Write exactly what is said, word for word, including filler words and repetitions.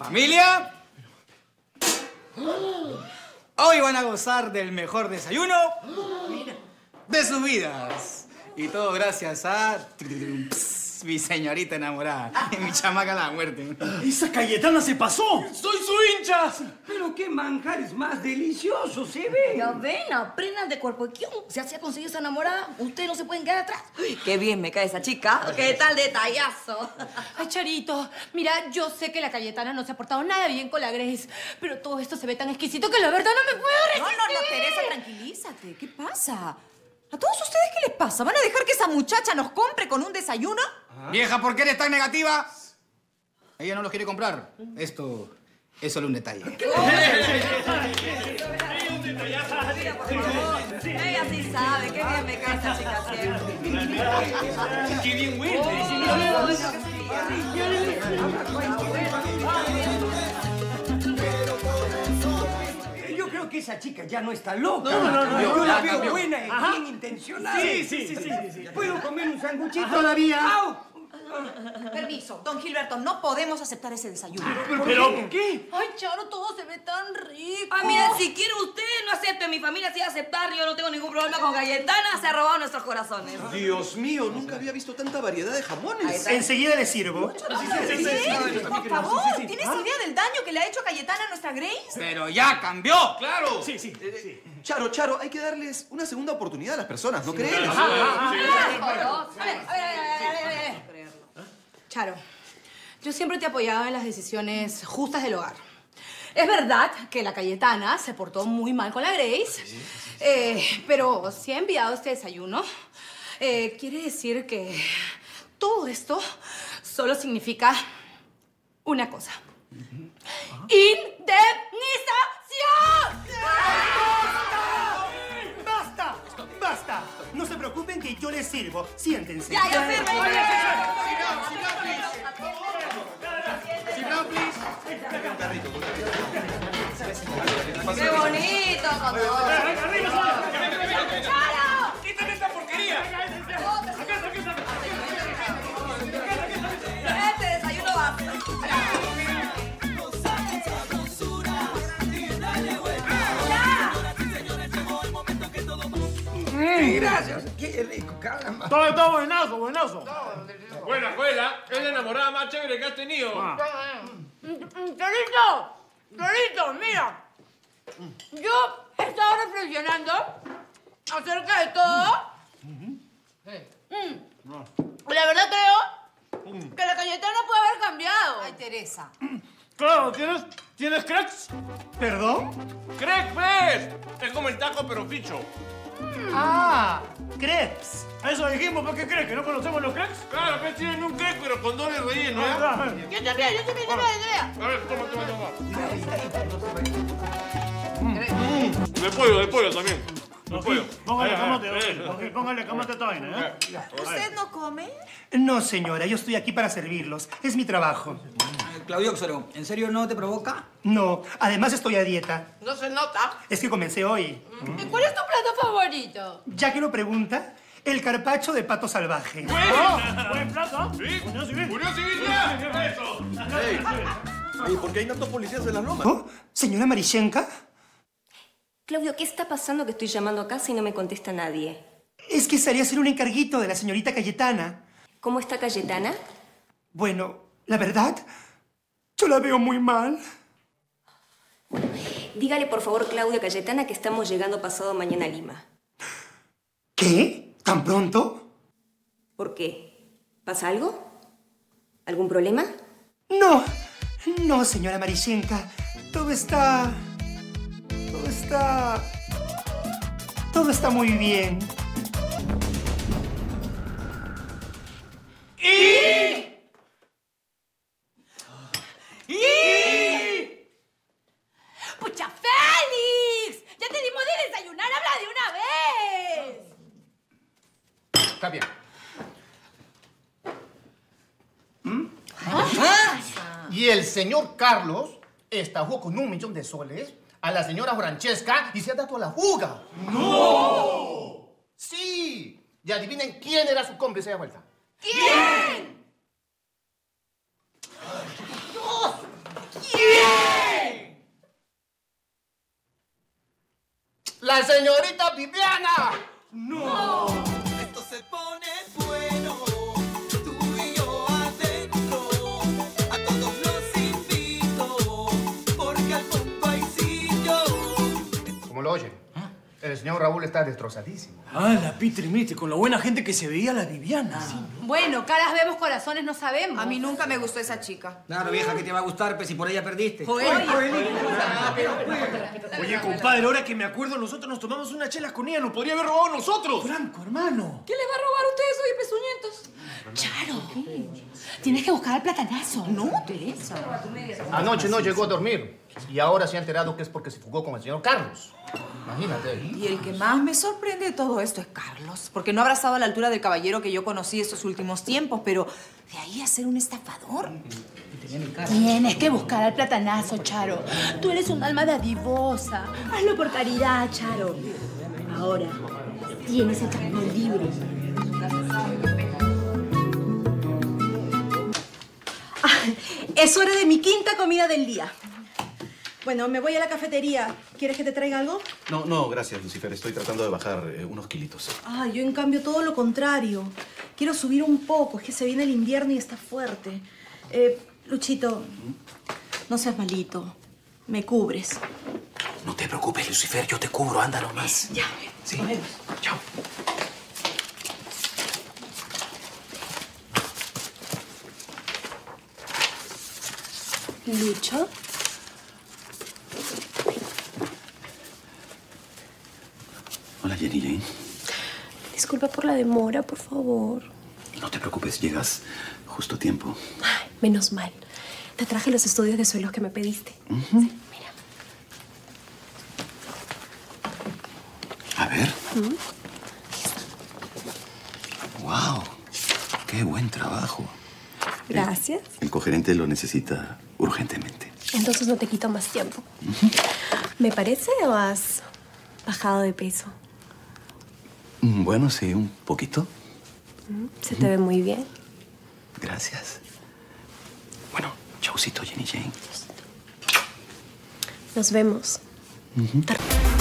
Familia, hoy van a gozar del mejor desayuno de sus vidas. Y todo gracias a mi señorita enamorada, mi chamaca a la muerte. ¡Esa Cayetana se pasó! ¡Soy su hincha! Pero qué manjares más deliciosos se ven. Ya ven, aprendan de cuerpo. Si así ha conseguido esa enamorada, ustedes no se pueden quedar atrás. Uy, qué bien me cae esa chica. ¿Qué tal detallazo? Ay, Charito, mira, yo sé que la Cayetana no se ha portado nada bien con la Grace, pero todo esto se ve tan exquisito que la verdad no me puedo resistir. No, no, no, Teresa, tranquilízate. ¿Qué pasa? ¿A todos ustedes qué les pasa? ¿Van a dejar que esa muchacha nos compre con un desayuno? ¿Ah? Vieja, ¿por qué eres tan negativa? Ella no los quiere comprar. Esto es solo un detalle. Ella sí sabe, qué bien me cae esta chica siempre. ¡Qué bien huele! Yo creo que esa chica ya no está loca. No, no, no. Yo la Ya veo cambió. buena y Ajá. bien intencionada. Sí, sí, sí, sí, sí. ¿Puedo comer un sanguchito? Todavía. ¡Au! Permiso, don Gilberto, no podemos aceptar ese desayuno. ¿Pero qué? Ay, Charo, todo se ve tan rico. Ah, mira, si quiere usted, no acepte. Mi familia sí va a aceptar. Yo no tengo ningún problema con Cayetana. Se ha robado nuestros corazones. Dios mío, nunca había visto tanta variedad de jamones. Enseguida le sirvo. ¿Qué? Por favor, ¿tienes idea del daño que le ha hecho Cayetana a nuestra Grace? ¡Pero ya cambió! ¡Claro! Sí, sí, Eh, sí. Charo, Charo, hay que darles una segunda oportunidad a las personas, ¿no crees? A ver, a ver, a ver, a ver. Charo, yo siempre te he apoyado en las decisiones justas del hogar. Es verdad que la Cayetana se portó muy mal con la Grace, eh, pero si ha enviado este desayuno, eh, quiere decir que todo esto solo significa una cosa. ¡Indemnización! ¡Basta! ¡Basta! No se preocupen que yo les sirvo. Siéntense. Ya, ya, firme. ¡Qué bonito, con todo! ¡Charo! ¡Quítame esta porquería! Este desayuno va. Gracias. Qué rico, caramba. Todo está buenazo, buenazo. Buena escuela, es la enamorada más chévere que has tenido. Charito, Charito, mira. Yo he estado reflexionando acerca de todo. Mm. La verdad creo que la Cayetana puede haber cambiado. Ay, Teresa. Claro, ¿tienes, ¿tienes cracks? ¿Perdón? ¡Crepe, pues! Es como el taco, pero ficho. Ah, crepes. Eso dijimos, ¿por qué crees? ¿Que no conocemos los crepes? Claro, que tienen un crepe, pero con doble relleno, ¿eh? Yo también, yo también, yo también, yo también. A ver, toma, toma, toma. De pollo, de pollo también. De pollo. Póngale Eh, camote, eh, don Gil, póngale camote a esta vaina, ¿eh? ¿Usted no come? No, señora, yo estoy aquí para servirlos. Es mi trabajo. Claudio Oxoro, ¿en serio no te provoca? No, además estoy a dieta. No se nota. Es que comencé hoy. ¿Y cuál es tu plato favorito? Ya que lo pregunta, el carpaccio de pato salvaje. ¡Buen plato! ¿Sí? ¡Unión Civil! ¡Unión Civil ya! ¡Eso! Ey, ¿por qué hay tantos policías en las lomas? ¿Oh? ¿Señora Marishenka? Claudio, ¿qué está pasando que estoy llamando a casa y no me contesta nadie? Es que salí a hacer un encarguito de la señorita Cayetana. ¿Cómo está Cayetana? Bueno, la verdad, yo la veo muy mal. Dígale, por favor, Claudio, a Cayetana, que estamos llegando pasado mañana a Lima. ¿Qué? ¿Tan pronto? ¿Por qué? ¿Pasa algo? ¿Algún problema? No, no, señora Marishenka. Todo está... Todo está... Todo está muy bien. ¡Y! ¡Y! ¡Pucha, Félix! ¡Ya te dimos de desayunar! ¡Habla de una vez! Está bien. Y el señor Carlos estafó con un millón de soles a la señora Francesca y se ha dado a la fuga. ¡No! Sí. Y adivinen quién era su cómplice de vuelta. ¿Quién? ¿Quién? ¡La señorita Viviana! ¡No! Esto se pone bueno, tú y yo adentro. A todos los invito, porque al fondo hay sitio. ¿Cómo lo oye? El señor Raúl está destrozadísimo. Ah, la pitrimite, con lo buena gente que se veía la Viviana. Sí. Bueno, caras vemos, corazones no sabemos. A mí nunca me gustó esa chica. Claro, vieja, que te va a gustar, pues si por ella perdiste. Joel. Oye, compadre, ahora que me acuerdo, nosotros nos tomamos unas chelas con ella. Nos podría haber robado a nosotros. Franco, hermano. ¿Qué le va a robar a ustedes, oye, pezuñentos? Charo, tienes que buscar al platanazo. No, Teresa. Anoche no llegó a dormir. Y ahora se ha enterado que es porque se fugó con el señor Carlos. Imagínate. Y el que más me sorprende de todo esto es Carlos. Porque no habrá estado a la altura del caballero que yo conocí estos últimos tiempos, pero de ahí a ser un estafador. Tienes que buscar al platanazo, Charo. Tú eres un alma dadivosa. Hazlo por caridad, Charo. Ahora, tienes el camino libre. Ah, es hora de mi quinta comida del día. Bueno, me voy a la cafetería. ¿Quieres que te traiga algo? No, no, gracias, Lucifer. Estoy tratando de bajar eh, unos kilitos. Ah, yo en cambio todo lo contrario. Quiero subir un poco. Es que se viene el invierno y está fuerte. Eh, Luchito, no seas malito. Me cubres. No te preocupes, Lucifer. Yo te cubro. Anda nomás. Ya. Sí. Nos vemos. Chao. ¿Lucho? Hola, Jenny Jane. Disculpa por la demora, por favor. No te preocupes, llegas justo a tiempo. Ay, menos mal. Te traje los estudios de suelos que me pediste. Uh-huh. Sí, mira. A ver. ¿Mm? ¡Wow! ¡Qué buen trabajo! Gracias. El, el cogerente lo necesita urgentemente. Entonces no te quito más tiempo. Uh-huh. ¿Me parece o has bajado de peso? Bueno, sí, un poquito. Se te ve muy bien. Gracias. Bueno, chaucito, Jenny Jane. Nos vemos. Uh-huh.